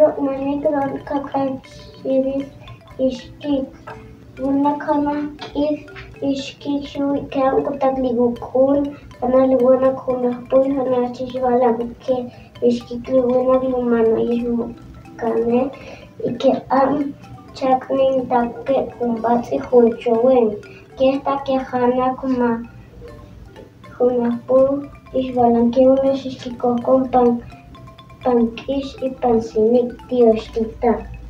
manigron kapanchiris ishkik. Wanakana is ishkik shui kan kutak ligukun. Analiwana kuna pui hanachishwala ke ishkik liwana lumano ismu kane. Ike chakning takke kumbatsi hunchowen. Que esta quejana kuma Junapu ishwalankiuna shishkikos con pan kish y pan sinik tioshkita.